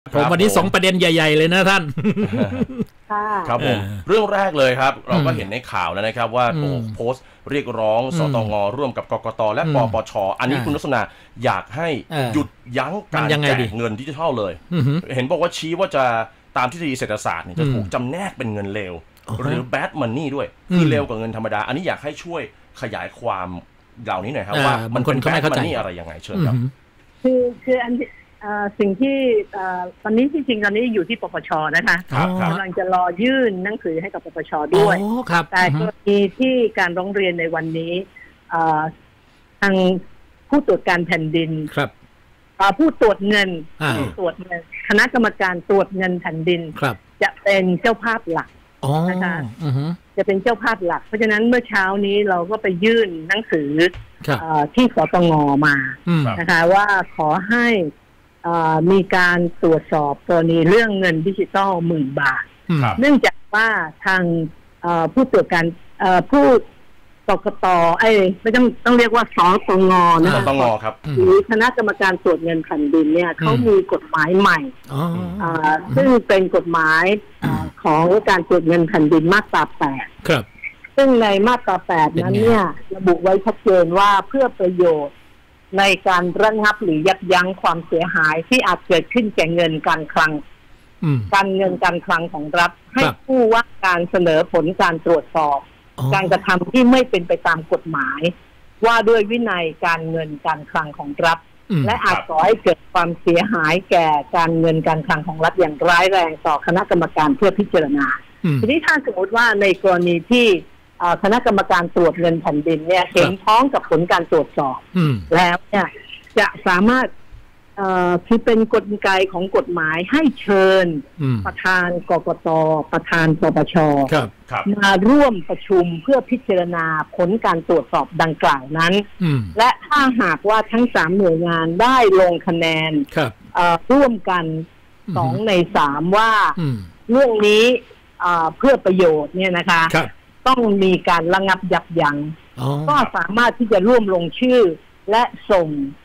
ผมวันนี้2ประเด็นใหญ่ๆเลยนะท่านครับผมเรื่องแรกเลยครับเราก็เห็นในข่าวแล้วนะครับว่าโพสต์เรียกร้องสตงร่วมกับกกตและปปชอันนี้คุณลักษณะอยากให้หยุดยั้งการแจกเงินดิจิทัลเลยเห็นบอกว่าชี้ว่าจะตามทฤษฎีเศรษฐศาสตร์จะถูกจำแนกเป็นเงินเลวหรือ bad money ด้วยคือเลวกว่าเงินธรรมดาอันนี้อยากให้ช่วยขยายความเหล่านี้หน่อยครับว่ามันเป็น bad money อะไรยังไงเชิญครับคืออันสิ่งที่ตอนนี้ที่จริงตอนนี้อยู่ที่ปปชนะคะกำลังจะรอยื่นหนังสือให้กับปปชด้วยแต่กรณีที่การร้องเรียนในวันนี้ทางผู้ตรวจการแผ่นดินผู้ตรวจเงินคณะกรรมการตรวจเงินแผ่นดินจะเป็นเจ้าภาพหลักนะคะจะเป็นเจ้าภาพหลักเพราะฉะนั้นเมื่อเช้านี้เราก็ไปยื่นหนังสือที่สตง.มานะคะว่าขอให้มีการตรวจสอบกรณีเรื่องเงินดิจิตอล10,000 บาทเนื่องจากว่าทางผู้ตรวจการผู้กกต.ไม่ต้องเรียกว่าสตง.นะสตง.ครับหรือคณะกรรมการตรวจเงินแผ่นดินเนี่ยเขามีกฎหมายใหม่ซึ่งเป็นกฎหมายของการตรวจเงินแผ่นดินมาตรา 8 ครับซึ่งในมาตรา 8นั้นเนี่ยระบุไว้ชัดเจนว่าเพื่อประโยชน์ในการระงับหรือยับยั้งความเสียหายที่อาจเกิดขึ้นแก่เงินการคลังการเงินการคลังของรัฐให้ผู้ว่าการเสนอผลการตรวจสอบการกระทำที่ไม่เป็นไปตามกฎหมายว่าด้วยวินัยการเงินการคลังของรัฐและอาจก่อให้เกิดความเสียหายแก่การเงินการคลังของรัฐอย่างร้ายแรงต่อคณะกรรมการเพื่อพิจารณาทีนี้ถ้าสมมติว่าในกรณีที่คณะกรรมการตรวจเงินแผ่นดินเนี่ยเห็นพ้องกับผลการตรวจสอบแล้วเนี่ยจะสามารถคือเป็นกลไกของกฎหมายให้เชิญประธานกกต.ประธานปปช.มาร่วมประชุมเพื่อพิจารณาผลการตรวจสอบดังกล่าวนั้นและถ้าหากว่าทั้ง3หน่วยงานได้ลงคะแนนร่วมกัน2 ใน 3ว่าเรื่องนี้เพื่อประโยชน์เนี่ยนะคะต้องมีการระงับยับยั้งก็สามารถที่จะร่วมลงชื่อและส่ง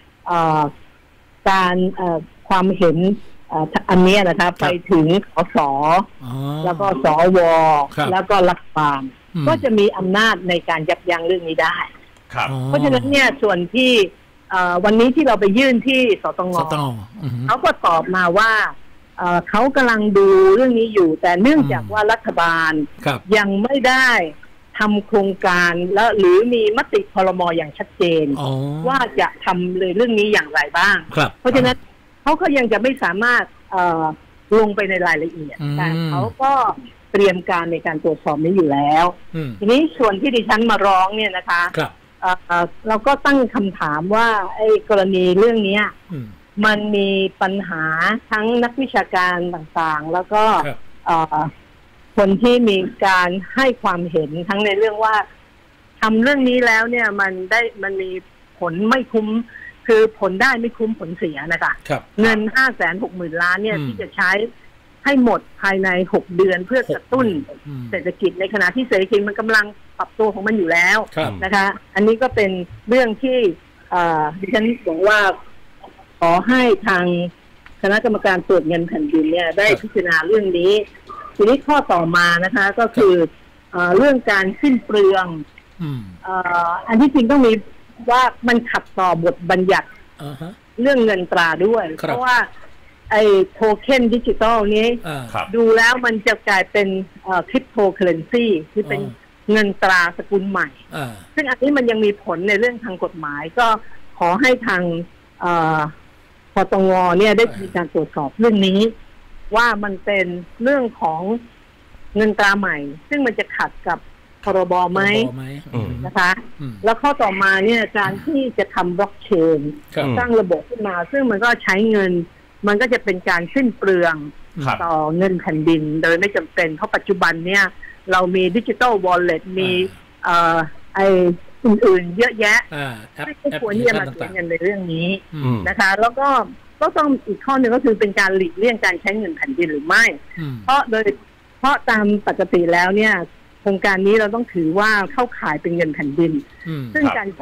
การความเห็นอันนี้นะครับไปถึงสสแล้วก็สวแล้วก็รัฐบาลก็จะมีอำนาจในการยับยั้งเรื่องนี้ได้เพราะฉะนั้นเนี่ยส่วนที่วันนี้ที่เราไปยื่นที่สตง.เขาก็ตอบมาว่าเขากำลังดูเรื่องนี้อยู่แต่เนื่องจากว่ารัฐบาลยังไม่ได้ทำโครงการแล้วหรือมีมติครม.อย่างชัดเจนว่าจะทำเลยเรื่องนี้อย่างไรบ้างเพราะฉะนั้นเขาก็ยังจะไม่สามารถลงไปในรายละเอียดแต่เขาก็เตรียมการในการตรวจสอบนี้อยู่แล้วทีนี้ส่วนที่ดิฉันมาร้องเนี่ยนะคะเราก็ตั้งคำถามว่าไอ้กรณีเรื่องนี้มันมีปัญหาทั้งนักวิชาการต่างๆแล้วก็คนที่มีการให้ความเห็นทั้งในเรื่องว่าทำเรื่องนี้แล้วเนี่ยมันมีผลไม่คุ้มคือผลได้ไม่คุ้มผลเสียนะคะเงิน 560,000 ล้านเนี่ยที่จะใช้ให้หมดภายใน6 เดือนเพื่อกระตุ้นเศรษฐกิจในขณะที่เศรษฐกิจมันกำลังปรับตัวของมันอยู่แล้วนะคะอันนี้ก็เป็นเรื่องที่ดิฉันบอกว่าขอให้ทางคณะกรรมการตรวจเงินแผ่นดินเนี่ยได้พิจารณาเรื่องนี้ทีนี้ข้อต่อมานะคะก็คือเรื่องการสิ้นเปลืองอันที่จริงต้องมีว่ามันขัดต่อบทบัญญัติเรื่องเงินตราด้วยเพราะว่าไอ้โทเค็นดิจิตอลนี้ดูแล้วมันจะกลายเป็นคริปโตเคอเรนซีที่เป็นเงินตราสกุลใหม่ซึ่งอันนี้มันยังมีผลในเรื่องทางกฎหมายก็ขอให้ทางปตง.เนี่ยได้มีการตรวจสอบเรื่องนี้ว่ามันเป็นเรื่องของเงินตราใหม่ซึ่งมันจะขัดกับพรบ.ไหมนะคะแล้วข้อต่อมาเนี่ยการที่จะทำบล็อกเชนสร้างระบบขึ้นมาซึ่งมันก็ใช้เงินมันก็จะเป็นการสิ้นเปลืองต่อเงินแผ่นดินโดยไม่จำเป็นเพราะปัจจุบันเนี่ยเรามีดิจิตอลวอลเล็ตมีไออื่นๆเยอะแยะไม่ควรที่จะมาเสียเงินในเรื่องนี้นะคะแล้วก็ต้องอีกข้อหนึ่งก็คือเป็นการหลีกเลี่ยงการใช้เงินแผ่นดินหรือไม่เพราะตามปกติแล้วเนี่ยโครงการนี้เราต้องถือว่าเข้าข่ายเป็นเงินแผ่นดินซึ่งการใช้จ่าย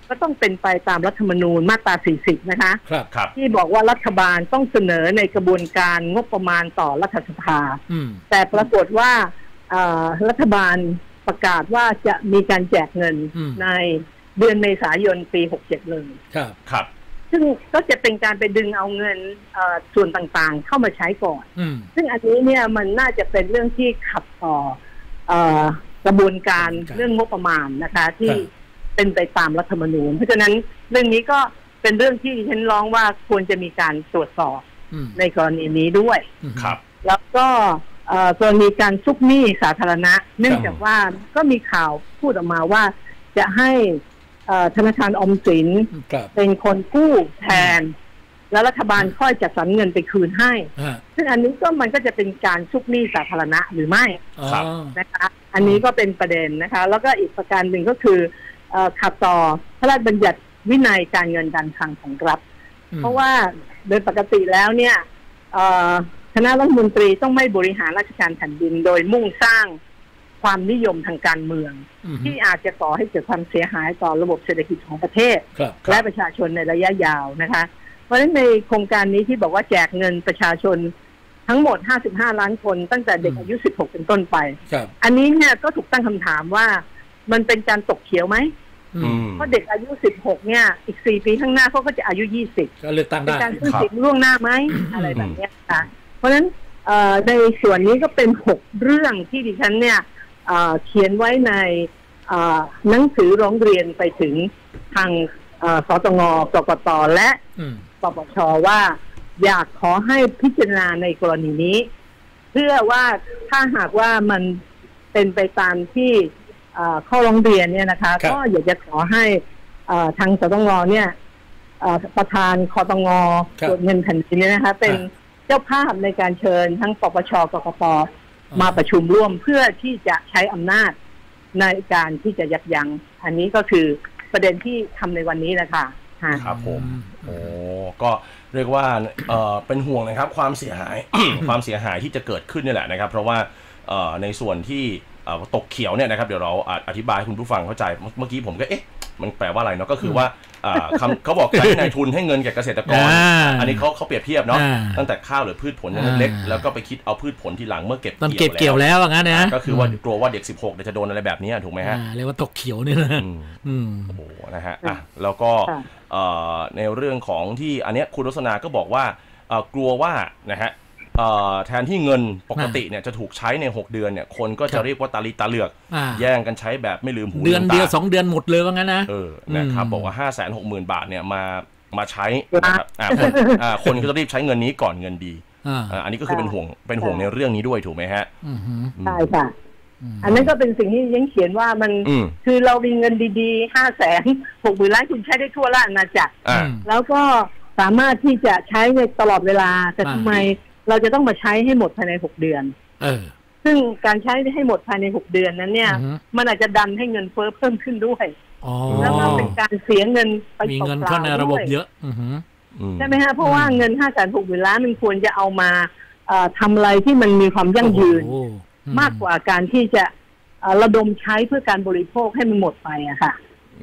ก็ต้องเป็นไปตามรัฐธรรมนูญมาตรา 40 นะคะครับที่บอกว่ารัฐบาลต้องเสนอในกระบวนการงบประมาณต่อรัฐสภาแต่ปรากฏว่ารัฐบาลประกาศว่าจะมีการแจกเงินในเดือนเมษายนปี 67 เลยครับซึ่งก็จะเป็นการไปดึงเอาเงินส่วนต่างๆเข้ามาใช้ก่อนซึ่งอันนี้เนี่ยมันน่าจะเป็นเรื่องที่ขัดต่อกระบวนการเรื่องงบประมาณนะคะที่เป็นไปตามรัฐธรรมนูญเพราะฉะนั้นเรื่องนี้ก็เป็นเรื่องที่ฉันร้องว่าควรจะมีการตรวจสอบในกรณีนี้ด้วยครับแล้วก็กรณีการซุกหนี้สาธารณะเนื่องจากว่าก็มีข่าวพูดออกมาว่าจะให้ธนาคารออมสินเป็นคนกู้แทนแล้วรัฐบาลค่อยจัดสรรเงินไปคืนให้ซึ่งอันนี้ก็มันก็จะเป็นการซุกหนี้สาธารณะหรือไม่นะคะอันนี้ก็เป็นประเด็นนะคะแล้วก็อีกประการหนึ่งก็คือขัดต่อพระราชบัญญัติวินัยการเงินการคลังของรัฐเพราะว่าโดยปกติแล้วเนี่ยคณะรัฐมนตรีต้องไม่บริหารราชการแผ่นดินโดยมุ่งสร้างความนิยมทางการเมืองที่อาจจะก่อให้เกิดความเสียหายต่อระบบเศรษฐกิจของประเทศและประชาชนในระยะยาวนะคะเพราะฉะนั้นในโครงการนี้ที่บอกว่าแจกเงินประชาชนทั้งหมด55ล้านคนตั้งแต่เด็กอายุ16เป็นต้นไปอันนี้เนี่ยก็ถูกตั้งคำถามว่ามันเป็นการตกเขียวไหมเพราะเด็กอายุ16เนี่ยอีก4ปีข้างหน้าเขาก็จะอายุ20 ก็เลือกตั้งได้เป็นการซื้อสิทธิ์ล่วงหน้าไหมอะไรแบบนี้ค่ะเพราะฉะนั้นในส่วนนี้ก็เป็น6เรื่องที่ดิฉันเนี่ยเขียนไว้ในหนังสือร้องเรียนไปถึงทางสตง.กกต.และปปช.ว่าอยากขอให้พิจารณาในกรณีนี้เพื่อว่าถ้าหากว่ามันเป็นไปตามที่ข้อร้องเรียนเนี่ยนะคะก็อยากจะขอให้ทางสตง.เนี่ยประธานคตง.ตรวจเงินแผ่นดินเนี่ยนะคะเป็นเจ้าภาพในการเชิญทั้งปปช.กกต.มาประชุมร่วมเพื่อที่จะใช้อำนาจในการที่จะยับยั้งอันนี้ก็คือประเด็นที่ทำในวันนี้นะคะครับผมโอ้ก็เรียกว่าเป็นห่วงนะครับความเสียหาย ความเสียหายที่จะเกิดขึ้นนี่แหละนะครับเพราะว่าในส่วนที่ตกเขียวเนี่ยนะครับเดี๋ยวเราอธิบายให้คุณผู้ฟังเข้าใจเมื่อกี้ผมก็มันแปลว่าอะไรเนาะก็คือว่าเขาบอกใช้นายทุนให้เงินแก่เกษตรกรอันนี้เขาเปรียบเทียบเนาะตั้งแต่ข้าวหรือพืชผลเล็กๆแล้วก็ไปคิดเอาพืชผลทีหลังเมื่อเก็บเกี่ยวแล้วงั้นนะก็คือว่ากลัวว่าเด็ก16จะโดนอะไรแบบนี้ถูกไหมฮะเรียกว่าตกเขียวเนี่ยนะโอ้โหนะฮะแล้วก็ในเรื่องของที่อันนี้คุณรสนาก็บอกว่ากลัวว่านะฮะแทนที่เงินปกติเนี่ยจะถูกใช้ใน6เดือนเนี่ยคนก็จะเรียกว่าตาลีตาเหลือกแย่งกันใช้แบบไม่ลืมหูเดือนเดียว2เดือนหมดเลยว่างั้นนะนะครับบอกว่า 560,000 บาทเนี่ยมาใช้นะครับคนก็จะรีบใช้เงินนี้ก่อนเงินดีอันนี้ก็คือเป็นห่วงในเรื่องนี้ด้วยถูกไหมฮะใช่ค่ะอันนั้นก็เป็นสิ่งที่ยังเขียนว่ามันคือเรามีเงินดีๆ560,000 ล้านคุณใช้ได้ทั่วราชอาณาจักรแล้วก็สามารถที่จะใช้ในตลอดเวลาแต่ทำไมเราจะต้องมาใช้ให้หมดภายใน6เดือนซึ่งการใช้ให้หมดภายใน6เดือนนั้นเนี่ยมันอาจจะดันให้เงินเฟ้อเพิ่มขึ้นด้วยแล้วก็เป็นการเสียเงินไปมีเงินเข้าในระบบเยอะใช่ไหมฮะเพราะว่าเงิน560,000 ล้านมันควรจะเอามาทำอะไรที่มันมีความยั่งยืนมากกว่าการที่จะระดมใช้เพื่อการบริโภคให้มันหมดไปอะค่ะ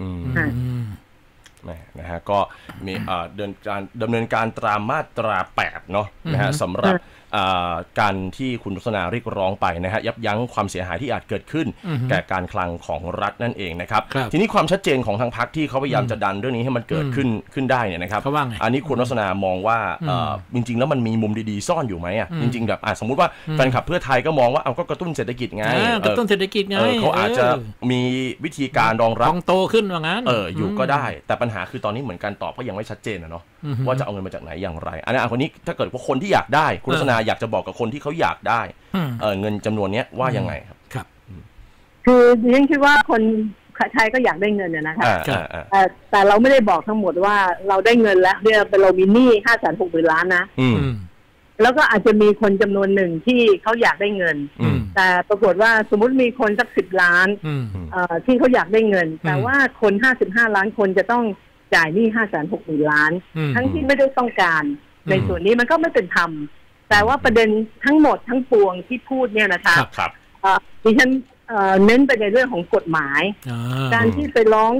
นะฮะก็มีดำเนินการตามมาตรา8เนาะนะฮะสำหรับการที่คุณรสนาเรียกร้องไปนะฮะยับยั้งความเสียหายที่อาจเกิดขึ้นแก่การคลังของรัฐนั่นเองนะครับทีนี้ความชัดเจนของทางพรรคที่เขาพยายามจะดันเรื่องนี้ให้มันเกิดขึ้นได้เนี่ยนะครับอันนี้คุณรสนามองว่าจริงๆแล้วมันมีมุมดีๆซ่อนอยู่ไหมอ่ะจริงๆแบบสมมุติว่าแฟนคลับเพื่อไทยก็มองว่าก็กระตุ้นเศรษฐกิจไงกระตุ้นเศรษฐกิจไงเขาอาจจะมีวิธีการรองรับโตขึ้นว่างั้นอยู่ก็ได้แต่ปัญหาคือตอนนี้เหมือนการตอบก็ยังไม่ชัดเจนนะเนาะว่าจะเอาเงินมาจากไหนอย่างไรอันนี้ถ้าเกิดว่าคนที่อยากได้คุณรสนาอยากจะบอกกับคนที่เขาอยากได้เงินจำนวนนี้ว่ายังไงครับครับคือดิฉันคิดว่าคนไทยก็อยากได้เงินนะคะแต่เราไม่ได้บอกทั้งหมดว่าเราได้เงินแล้วเรามีหนี้560,000 ล้านนะแล้วก็อาจจะมีคนจำนวนหนึ่งที่เขาอยากได้เงินแต่ปรากฏว่าสมมุติมีคนสัก10 ล้านที่เขาอยากได้เงินแต่ว่าคน55 ล้านคนจะต้องจ่ายหนี้560,000 ล้านทั้งที่ไม่ได้ต้องการในส่วนนี้มันก็ไม่เป็นธรรมแต่ว่าประเด็นทั้งหมดทั้งปวงที่พูดเนี่ยนะคะดิฉันเน้นไปในเรื่องของกฎหมายการที่ไปร้องกับ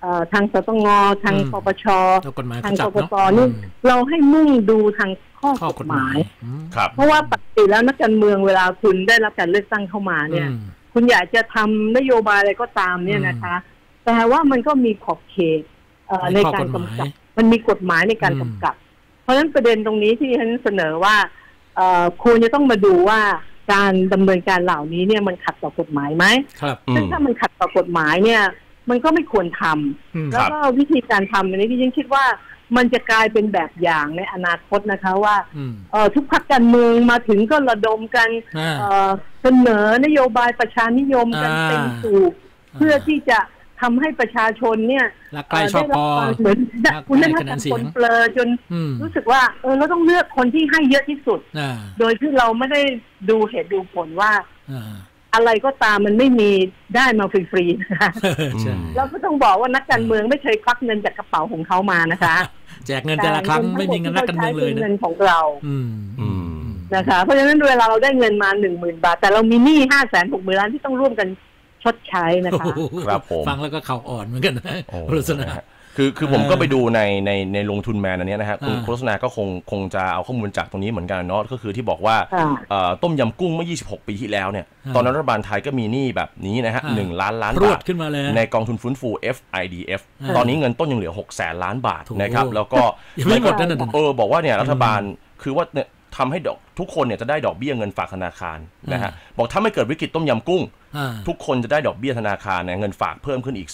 ทางสตงทางปปชทางกกตนี่เราให้มุ่งดูทางข้อกฎหมายเพราะว่าปกติแล้วนักการเมืองเวลาคุณได้รับการเลือกตั้งเข้ามาเนี่ยคุณอยากจะทำนโยบายอะไรก็ตามเนี่ยนะคะแต่ว่ามันก็มีขอบเขตในการกำกับมันมีกฎหมายในการกำกับเพราะฉะนั้นประเด็นตรงนี้ที่ฉันเสนอว่าควรจะต้องมาดูว่าการดำเนินการเหล่านี้เนี่ยมันขัดต่อกฎหมายไหมซึ่งถ้ามันขัดต่อกฎหมายเนี่ยมันก็ไม่ควรทำแล้วก็วิธีการทำอันนี้ที่ฉันคิดว่ามันจะกลายเป็นแบบอย่างในอนาคตนะคะว่าทุกพรรคการเมืองมาถึงก็ระดมกันเสนอนโยบายประชานิยมกันเต็มสูบเพื่อที่จะทำให้ประชาชนเนี่ยได้รับความเหมือนคุณได้รับการคนเปลือจนรู้สึกว่าเราต้องเลือกคนที่ให้เยอะที่สุดโดยที่เราไม่ได้ดูเหตุดูผลว่าอะไรก็ตามมันไม่มีได้มาฟรีๆนะคะแล้วก็ต้องบอกว่านักการเมืองไม่เคยควักเงินจากกระเป๋าของเขามานะคะแจกเงินแต่ละครั้งไม่มีเงินนักการเมืองเลยเงินของเรานะคะเพราะฉะนั้นเวลาเราได้เงินมา 10,000 บาทแต่เรามีหนี้ 560,000 ล้านที่ต้องร่วมกันชดใช้นะคะครับผมฟังแล้วก็เข่าอ่อนเหมือนกันนะโฆษณาคือผมก็ไปดูในลงทุนแมนอันนี้นะฮะคุณโฆษณาก็คงจะเอาข้อมูลจากตรงนี้เหมือนกันเนาะก็คือที่บอกว่าต้มยำกุ้งเมื่อ26 ปีที่แล้วเนี่ยตอนนั้นรัฐบาลไทยก็มีหนี้แบบนี้นะฮะ1 ล้านล้านบาทขึ้นมาเลยในกองทุนฟื้นฟู FIDF ตอนนี้เงินต้นยังเหลือ600,000 ล้านบาทนะครับแล้วก็ไม่หมดนั่นบอกว่าเนี่ยรัฐบาลคือว่าเนี่ยทำให้ทุกคนเนี่ยจะได้ดอกเบี้ยเงินฝากธนาคารนะฮะบอกถ้าไม่เกิดวิกฤตต้มยำกุ้งทุกคนจะได้ดอกเบี้ยธนาคารเนี่ยเงินฝากเพิ่มขึ้นอีก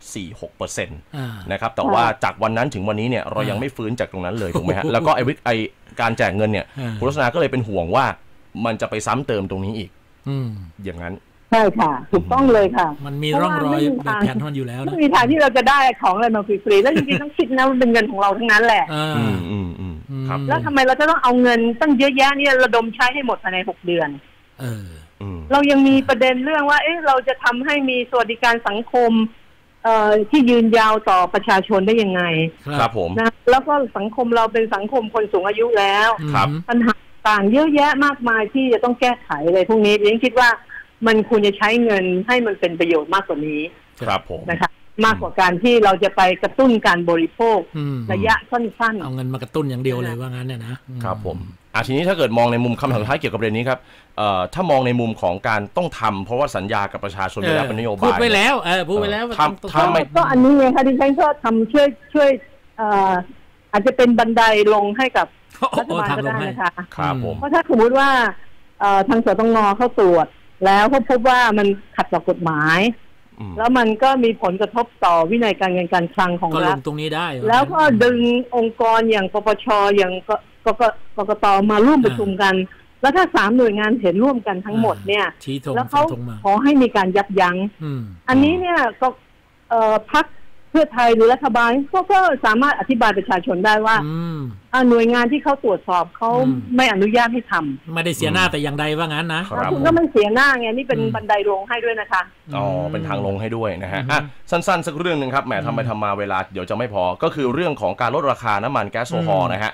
0.46% นะครับแต่ว่าจากวันนั้นถึงวันนี้เนี่ยเรายังไม่ฟื้นจากตรงนั้นเลยถูกไหมฮะแล้วก็ไอ้การแจกเงินเนี่ยคุณรัศนาก็เลยเป็นห่วงว่ามันจะไปซ้ำเติมตรงนี้อีกอย่างนั้นใช่ค่ะถูกต้องเลยค่ะมันมีร่องรอยแบบแผนมันอยู่แล้วนะไม่มีทางที่เราจะได้ของอะไรมาฟรีๆแล้วจริงๆต้องคิดนะมันเป็นเงินของเราทั้งนั้นแหละแล้วทำไมเราจะต้องเอาเงินตั้งเยอะแยะนี่ระดมใช้ให้หมดภายใน6 เดือนเรายังมีประเด็นเรื่องว่าเราจะทำให้มีสวัสดิการสังคมที่ยืนยาวต่อประชาชนได้ยังไงครับผมนะแล้วก็สังคมเราเป็นสังคมคนสูงอายุแล้วปัญหาต่างเยอะแยะมากมายที่จะต้องแก้ไขอะไรพวกนี้ดิฉันคิดว่ามันควรจะใช้เงินให้มันเป็นประโยชน์มากกว่านี้ครับผมนะคะมากกว่าการที่เราจะไปกระตุ้นการบริโภคระยะสั้นๆเอาเงินมากระตุ้นอย่างเดียวเลยว่างั้นเนี่ยนะครับผมทีนี้ถ้าเกิดมองในมุมคำถามสุดท้ายเกี่ยวกับประเด็นนี้ครับถ้ามองในมุมของการต้องทำเพราะว่าสัญญากับประชาชนไปแล้วเป็นนโยบายพูดไปแล้วพูดไปแล้วทำก็อันนี้ไงคะดิฉันก็ทำช่วยอาจจะเป็นบันไดลงให้กับรัฐบาลก็ได้นะคะครับผมเพราะถ้าสมมติว่าทางสตง.เขาตรวจแล้วเขาพบว่ามันขัดต่อกฎหมายแล้วมันก็มีผลกระทบต่อวินัยการเงินการคลังของรัฐตรงนี้ได้แล้วก็ดึงองค์กรอย่างปปช.อย่างกกต.มาร่วมประชุมกันแล้วถ้า3 หน่วยงานเห็นร่วมกันทั้งหมดเนี่ยแล้วเขาขอให้มีการยับยั้งอันนี้เนี่ยก็พรรคเพื่อไทยหรือรัฐบาลก็สามารถอธิบายประชาชนได้ว่าหน่วยงานที่เขาตรวจสอบเขาไม่อนุญาตให้ทำไม่ได้เสียหน้าแต่อย่างใดว่างั้นนะคุณก็ไม่เสียหน้าไงนี่เป็นบันไดลงให้ด้วยนะคะเป็นทางลงให้ด้วยนะฮะสั้นๆสักเรื่องนึงครับแหมทำไปทำมาเวลาเดี๋ยวจะไม่พอก็คือเรื่องของการลดราคาน้ำมันแก๊สโซฮอล์นะฮะ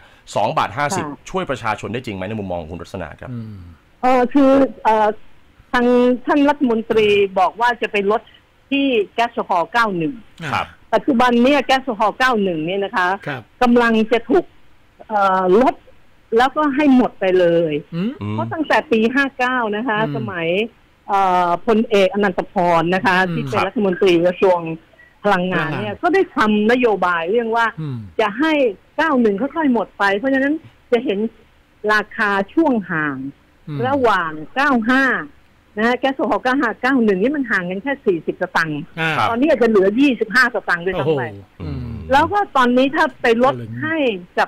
2.50 ช่วยประชาชนได้จริงไหมในมุมมองของคุณรัศนาครับคือทางท่านรัฐมนตรีบอกว่าจะไปลดที่แก๊สโซฮอล์91 ครับปัจจุบันเนี่ยแก๊สโซฮอล์91เนี่ยนะคะกำลังจะถูกลดแล้วก็ให้หมดไปเลยเพราะตั้งแต่ปี59นะคะสมัยพลเอกอนันตพรนะคะที่เป็นรัฐมนตรีกระทรวงพลังงานเนี่ยก็ได้ทำนโยบายเรื่องว่าจะให้91ค่อยๆหมดไปเพราะฉะนั้นจะเห็นราคาช่วงห่างระหว่าง95นะแก๊สโซฮอล์91นี่มันห่างกันแค่40 สตางค์ตอนนี้อาจจะเหลือ25 สตางค์ด้วยซ้ำไปแล้วก็ตอนนี้ถ้าไปลดให้กับ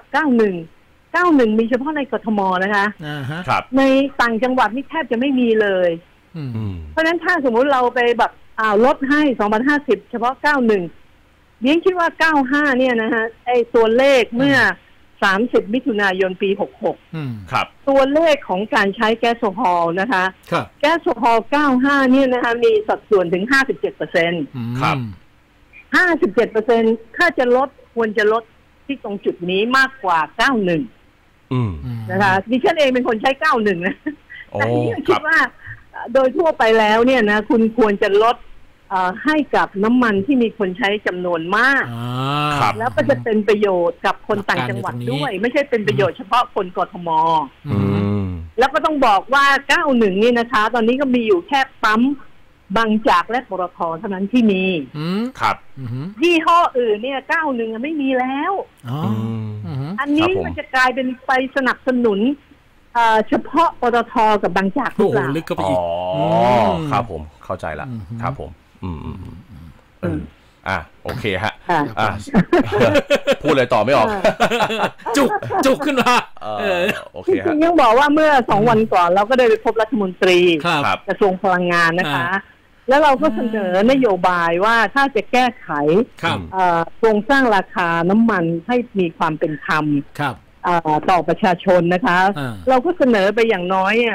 91มีเฉพาะในกทมนะคะในต่างจังหวัดนี่แทบจะไม่มีเลยเพราะฉะนั้นถ้าสมมุติเราไปแบบลดให้2.50เฉพาะ91เลี้ยงคิดว่า95เนี่ยนะฮะไอ้ตัวเลขเมื่อ30 มิถุนายนปี66 ครับตัวเลขของการใช้แก๊สโซฮอล์นะคะแก๊สโซฮอล์95เนี่ยนะคะมีสัดส่วนถึง 57% ครับ 57% ถ้าจะลดควรจะลดที่ตรงจุดนี้มากกว่า91นะคะดิฉันเองเป็นคนใช้91นะแต่ที่คิดว่าโดยทั่วไปแล้วเนี่ยนะคุณควรจะลดให้กับน้ำมันที่มีคนใช้จำนวนมากแล้วก็จะเป็นประโยชน์กับคนต่างจังหวัดด้วยไม่ใช่เป็นประโยชน์เฉพาะคนกทมแล้วก็ต้องบอกว่า91นี่นะคะตอนนี้ก็มีอยู่แค่ปั๊มบางจากและปตทเท่านั้นที่มีครับยี่ห้ออื่นเนี่ย91ไม่มีแล้วอันนี้มันจะกลายเป็นไปสนับสนุนเฉพาะปตทกับบางจากหรือเปล่าลึกเข้าไปอีกครับผมเข้าใจละครับผมโอเคฮะพูดอะไรต่อไม่ออกจุกขึ้นมาโอเคฮะยังบอกว่าเมื่อ2 วันก่อนเราก็ได้ไปพบรัฐมนตรีกระทรวงพลังงานนะคะแล้วเราก็เสนอนโยบายว่าถ้าจะแก้ไขโครงสร้างราคาน้ำมันให้มีความเป็นธรรมต่อประชาชนนะคะเราก็เสนอไปอย่างน้อย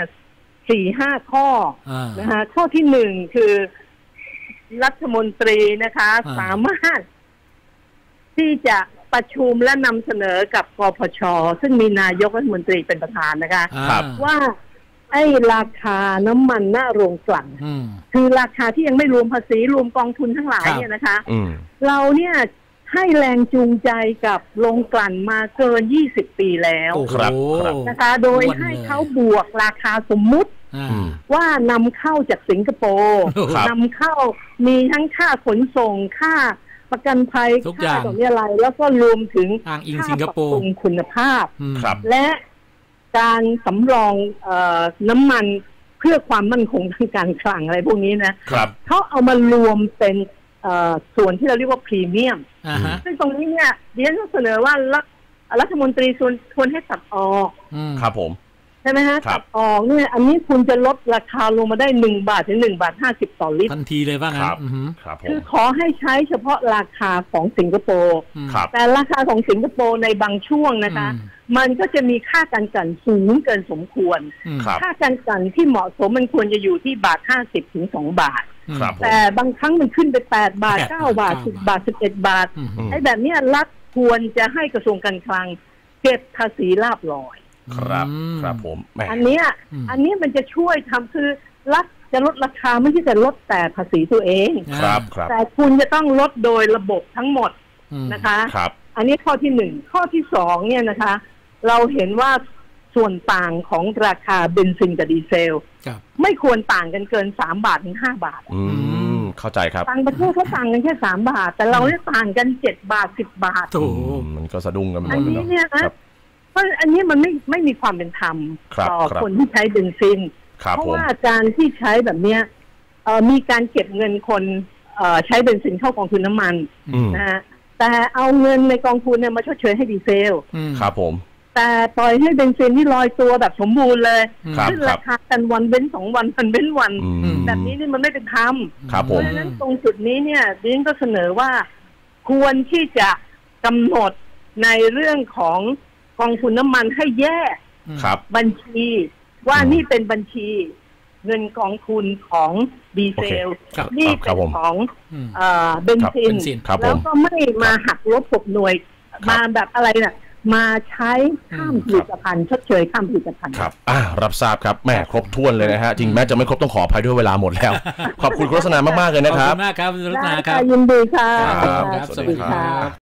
4-5 ข้อนะคะข้อที่1คือรัฐมนตรีนะคะสามารถที่จะประชุมและนำเสนอกับกพช.ซึ่งมีนายกรัฐมนตรีเป็นประธานนะคะว่าไอ้ราคาน้ำมันหน้าโรงกลั่นคือราคาที่ยังไม่รวมภาษีรวมกองทุนทั้งหลายเนี่ยนะคะเราเนี่ยให้แรงจูงใจกับโรงกลั่นมาเกิน20 ปีแล้วนะคะโดยให้เขาบวกราคาสมมุติว่านำเข้าจากสิงคโปร์นำเข้ามีทั้งค่าขนส่งค่าประกันภัยค่าต่อเนื่องอะไรแล้วก็รวมถึงค่าปรับปรุงคุณภาพและการสำรองน้ำมันเพื่อความมั่นคงทางการคลังอะไรพวกนี้นะเขาเอามารวมเป็นส่วนที่เราเรียกว่าพรีเมียมซึ่งตรงนี้เนี่ยดิฉันก็เสนอว่ารัฐมนตรีควรให้ตัดออกครับผมใช่ไหมฮะตัดออกเนี่ยอันนี้คุณจะลดราคาลงมาได้1 บาทถึง1.50 ต่อลิตรทันทีเลยว่างั้นคือขอให้ใช้เฉพาะราคาของสิงคโปร์แต่ราคาของสิงคโปร์ในบางช่วงนะคะมันก็จะมีค่าการกลั่นสูงเกินสมควรค่าการกลั่นที่เหมาะสมมันควรจะอยู่ที่1.50 ถึง 2 บาทแต่บางครั้งมันขึ้นไป8 บาท 9 บาท 10 บาท 11 บาทไอ้แบบนี้รัฐควรจะให้กระทรวงการคลังเก็บภาษีลาภลอยครับผมอันนี้มันจะช่วยทำคือรัฐจะลดราคาไม่ใช่แต่ลดแต่ภาษีตัวเองแต่คุณจะต้องลดโดยระบบทั้งหมดนะคะอันนี้ข้อที่1ข้อที่2เนี่ยนะคะเราเห็นว่าส่วนต่างของราคาเบนซินกับดีเซลไม่ควรต่างกันเกิน3 บาทถึง5 บาทเข้าใจครับต่างประเทศเขาต่างกันแค่3 บาทแต่เราเนี่ยต่างกัน7 บาท 10 บาทมันก็สะดุ้งกันหมดอันนี้เนี่ยนะเพราะอันนี้มันไม่มีความเป็นธรรมต่อคนที่ใช้เบนซินเพราะว่าการที่ใช้แบบเนี้ยมีการเก็บเงินคนใช้เบนซินเข้ากองทุนน้ำมันนะฮะแต่เอาเงินในกองทุนเนี่ยมาชดเชยให้ดีเซลครับผมแต่ปล่อยให้เบนซินที่ลอยตัวแบบสมบูรณ์เลยขึ้นราคากันวันเว้น2 วันวันเว้นวันแบบนี้นี่มันไม่เป็นธรรมเพราะฉะนั้นตรงจุดนี้เนี่ยดิฉันก็เสนอว่าควรที่จะกำหนดในเรื่องของกองทุนน้ำมันให้แยกบัญชีว่านี่เป็นบัญชีเงินกองทุนของดีเซลนี่เป็นของเบนซินแล้วก็ไม่มาหักลบ6 หน่วยมาแบบอะไรน่ะมาใช้ข้ามผลิตภัณฑ์ชดเชยข้ามผลิตภัณฑ์ครับรับทราบครับแม่ครบถ้วนเลยนะฮะจริงแม้จะไม่ครบต้องขออภัยด้วยเวลาหมดแล้วขอบคุณคุณรัตนามากๆเลยนะครับขอบคุณมากครับรัตนาครับยินดีค่ะสวัสดีครับ